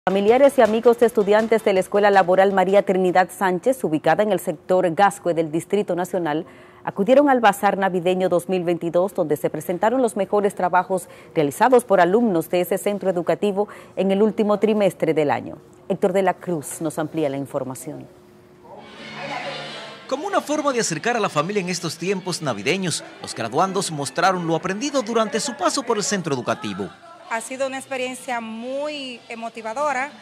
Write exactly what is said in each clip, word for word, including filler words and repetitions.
Familiares y amigos de estudiantes de la Escuela Laboral María Trinidad Sánchez, ubicada en el sector Gascue del Distrito Nacional, acudieron al Bazar Navideño dos mil veintidós, donde se presentaron los mejores trabajos realizados por alumnos de ese centro educativo en el último trimestre del año. Héctor de la Cruz nos amplía la información. Como una forma de acercar a la familia en estos tiempos navideños, los graduandos mostraron lo aprendido durante su paso por el centro educativo. Ha sido una experiencia muy motivadora,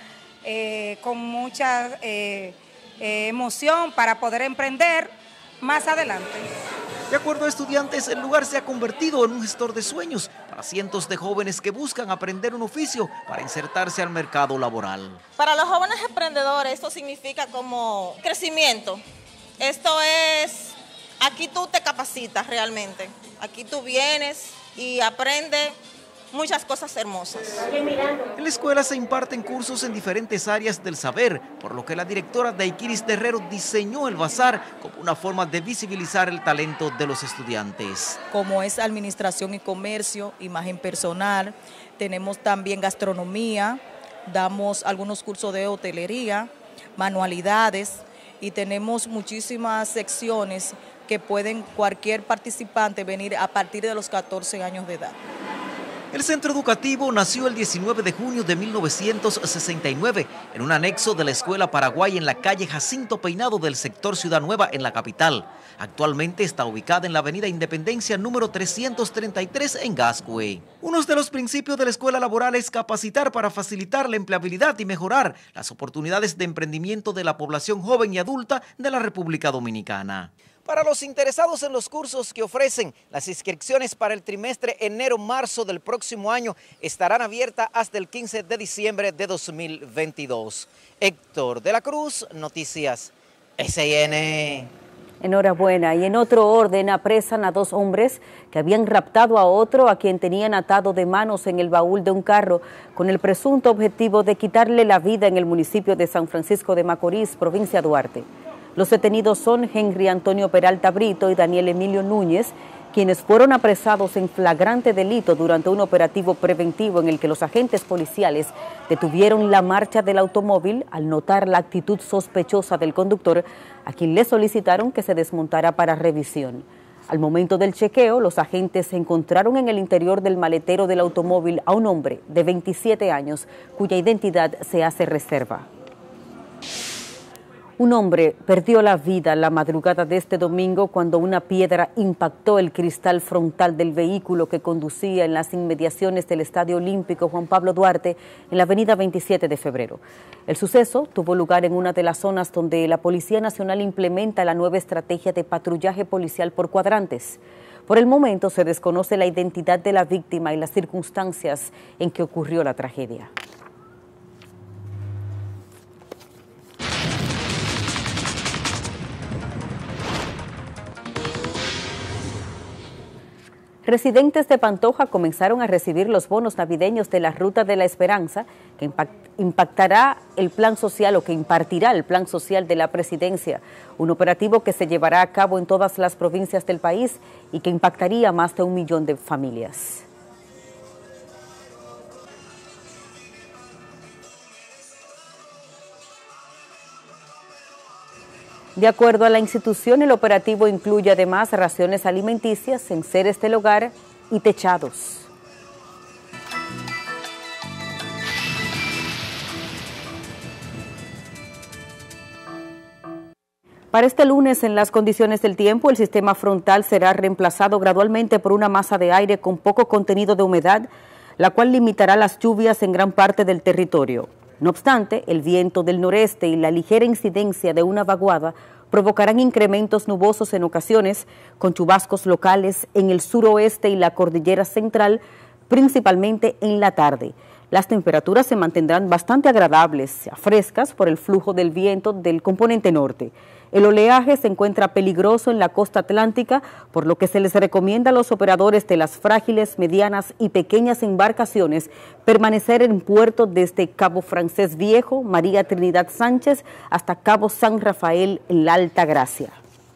eh, con mucha eh, eh, emoción para poder emprender más adelante. De acuerdo a estudiantes, el lugar se ha convertido en un gestor de sueños para cientos de jóvenes que buscan aprender un oficio para insertarse al mercado laboral. Para los jóvenes emprendedores esto significa como crecimiento. Esto es, aquí tú te capacitas realmente, aquí tú vienes y aprendes muchas cosas hermosas. En la escuela se imparten cursos en diferentes áreas del saber, por lo que la directora Daikiris Terrero diseñó el bazar como una forma de visibilizar el talento de los estudiantes. Como es administración y comercio, imagen personal, tenemos también gastronomía, damos algunos cursos de hotelería, manualidades y tenemos muchísimas secciones que pueden cualquier participante venir a partir de los catorce años de edad. El centro educativo nació el diecinueve de junio de mil novecientos sesenta y nueve en un anexo de la Escuela Paraguay en la calle Jacinto Peinado del sector Ciudad Nueva en la capital. Actualmente está ubicada en la avenida Independencia número trescientos treinta y tres en Gascue. Uno de los principios de la escuela laboral es capacitar para facilitar la empleabilidad y mejorar las oportunidades de emprendimiento de la población joven y adulta de la República Dominicana. Para los interesados en los cursos que ofrecen, las inscripciones para el trimestre enero-marzo del próximo año estarán abiertas hasta el quince de diciembre de dos mil veintidós. Héctor de la Cruz, Noticias S I N. Enhorabuena. Y en otro orden, apresan a dos hombres que habían raptado a otro a quien tenían atado de manos en el baúl de un carro con el presunto objetivo de quitarle la vida en el municipio de San Francisco de Macorís, provincia de Duarte. Los detenidos son Henry Antonio Peralta Brito y Daniel Emilio Núñez, quienes fueron apresados en flagrante delito durante un operativo preventivo en el que los agentes policiales detuvieron la marcha del automóvil al notar la actitud sospechosa del conductor, a quien le solicitaron que se desmontara para revisión. Al momento del chequeo, los agentes encontraron en el interior del maletero del automóvil a un hombre de veintisiete años, cuya identidad se hace reserva. Un hombre perdió la vida la madrugada de este domingo cuando una piedra impactó el cristal frontal del vehículo que conducía en las inmediaciones del Estadio Olímpico Juan Pablo Duarte en la avenida veintisiete de febrero. El suceso tuvo lugar en una de las zonas donde la Policía Nacional implementa la nueva estrategia de patrullaje policial por cuadrantes. Por el momento se desconoce la identidad de la víctima y las circunstancias en que ocurrió la tragedia. Residentes de Pantoja comenzaron a recibir los bonos navideños de la Ruta de la Esperanza, que impactará el plan social o que impartirá el plan social de la presidencia, un operativo que se llevará a cabo en todas las provincias del país y que impactaría a más de un millón de familias. De acuerdo a la institución, el operativo incluye además raciones alimenticias, enseres del hogar y techados. Para este lunes, en las condiciones del tiempo, el sistema frontal será reemplazado gradualmente por una masa de aire con poco contenido de humedad, la cual limitará las lluvias en gran parte del territorio. No obstante, el viento del noreste y la ligera incidencia de una vaguada provocarán incrementos nubosos en ocasiones, con chubascos locales en el suroeste y la cordillera central, principalmente en la tarde. Las temperaturas se mantendrán bastante agradables, frescas por el flujo del viento del componente norte. El oleaje se encuentra peligroso en la costa atlántica, por lo que se les recomienda a los operadores de las frágiles, medianas y pequeñas embarcaciones permanecer en puerto desde Cabo Francés Viejo, María Trinidad Sánchez, hasta Cabo San Rafael en la Alta Gracia.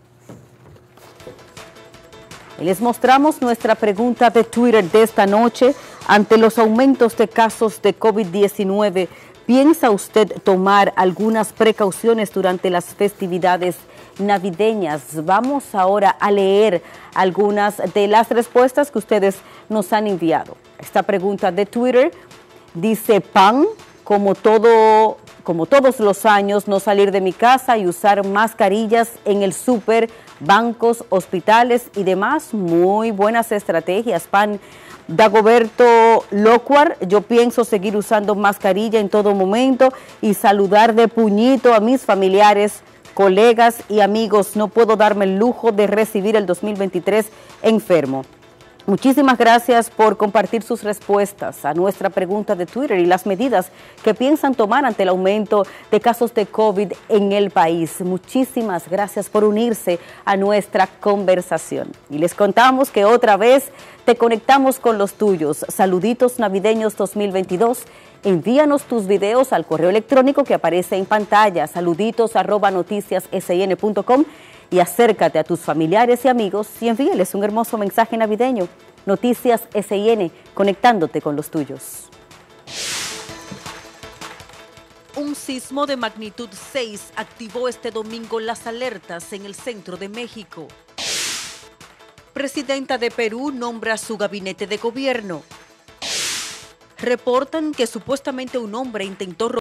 Les mostramos nuestra pregunta de Twitter de esta noche. Ante los aumentos de casos de COVID diecinueve, ¿Piensa usted tomar algunas precauciones durante las festividades navideñas? Vamos ahora a leer algunas de las respuestas que ustedes nos han enviado. Esta pregunta de Twitter dice: pan, como todo, como todos los años, no salir de mi casa y usar mascarillas en el súper, bancos, hospitales y demás. Muy buenas estrategias, pan. Dagoberto Locuar: yo pienso seguir usando mascarilla en todo momento y saludar de puñito a mis familiares, colegas y amigos. No puedo darme el lujo de recibir el dos mil veintitrés enfermo. Muchísimas gracias por compartir sus respuestas a nuestra pregunta de Twitter y las medidas que piensan tomar ante el aumento de casos de COVID en el país. Muchísimas gracias por unirse a nuestra conversación. Y les contamos que otra vez te conectamos con los tuyos. Saluditos navideños dos mil veintidós. Envíanos tus videos al correo electrónico que aparece en pantalla, saluditos arroba noticias sin punto com, y acércate a tus familiares y amigos y envíales un hermoso mensaje navideño. Noticias Sin, conectándote con los tuyos. Un sismo de magnitud seis activó este domingo las alertas en el centro de México. Presidenta de Perú nombra su gabinete de gobierno. Reportan que supuestamente un hombre intentó robar